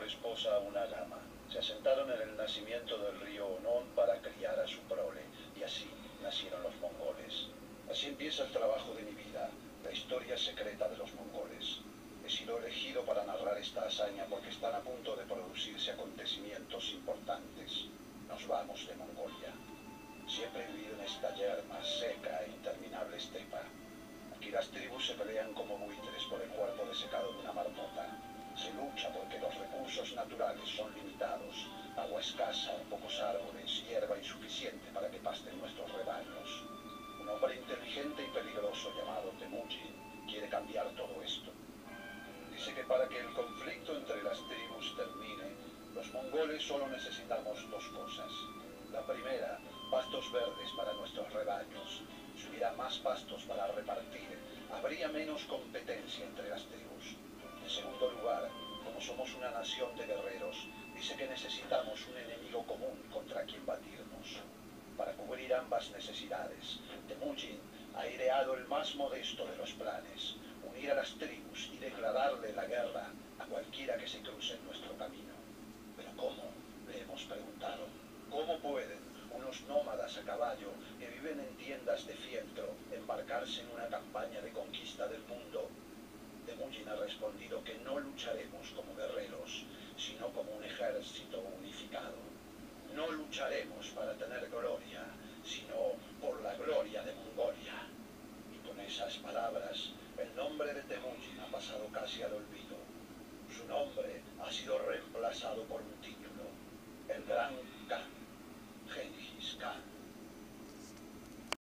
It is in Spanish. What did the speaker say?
esposa a una lama. Se asentaron en el nacimiento del río Onón para criar a su prole, y así nacieron los mongoles. Así empieza el trabajo de mi vida, la historia secreta de los mongoles. He sido elegido para narrar esta hazaña porque están a punto de producirse acontecimientos importantes. Nos vamos de Mongolia. Siempre he vivido en esta yerma, seca e interminable estepa. Aquí las tribus se pelean como buitres por el cuerpo desecado de una marmota. Se lucha porque los recursos naturales son limitados, agua escasa, pocos árboles, hierba insuficiente para que pasten nuestros rebaños. Un hombre inteligente y peligroso llamado Temujin quiere cambiar todo esto. Dice que para que el conflicto entre las tribus termine, los mongoles solo necesitamos dos cosas. La primera, pastos verdes para nuestros rebaños. Si hubiera más pastos para repartir, habría menos competencia entre las tribus. En segundo lugar, como somos una nación de guerreros, dice que necesitamos un enemigo común contra quien batirnos. Para cubrir ambas necesidades, Temujin ha ideado el más modesto de los planes: unir a las tribus y declararle la guerra a cualquiera que se cruce en nuestro camino. ¿Pero cómo?, le hemos preguntado. ¿Cómo pueden unos nómadas a caballo que viven en tiendas de fieltro embarcarse en una campaña de conquista del mundo? Temujin ha respondido que no lucharemos como guerreros, sino como un ejército unificado. No lucharemos para tener gloria.